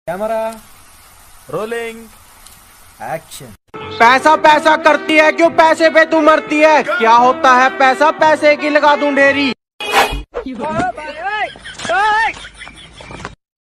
Camera rolling action. पैसा पैसा करती है क्यों, पैसे पे तू मरती है, क्या होता है पैसा, पैसे की लगा दूं ढेरी।